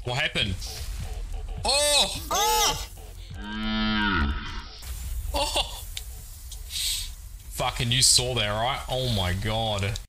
What happened? Oh! Oh! Oh! Fucking you saw that, right? Oh my god.